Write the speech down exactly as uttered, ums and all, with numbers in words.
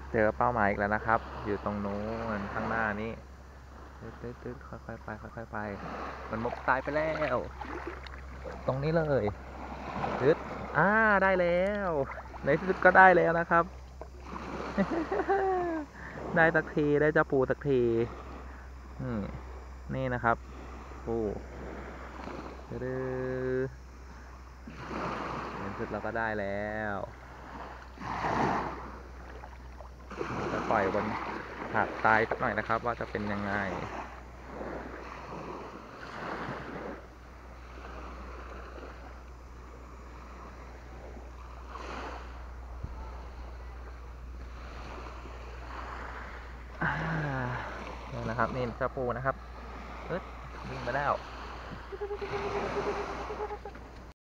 เจอเป้าหมายอีกแล้วนะครับ อยู่ตรงนู้นข้างหน้านี้ตึ๊ดตึ๊ดตึ๊ดค่อยๆไปค่อยๆไป มันมุกตายไปแล้ว ตรงนี้เลยตึ๊ดอ่าได้แล้ว ในที่สุดก็ได้แล้วนะครับ ได้สักทีได้เจ้าปูสักทีนี่นี่นะครับปูดื้อในที่สุดเราก็ได้แล้วจะปล่อยบนหาดทรายสักหน่อยนะครับว่าจะเป็นยังไงนี่นะครับนี่เจ้าปูนะครับเอ๊ะวิ่งมาแล้ว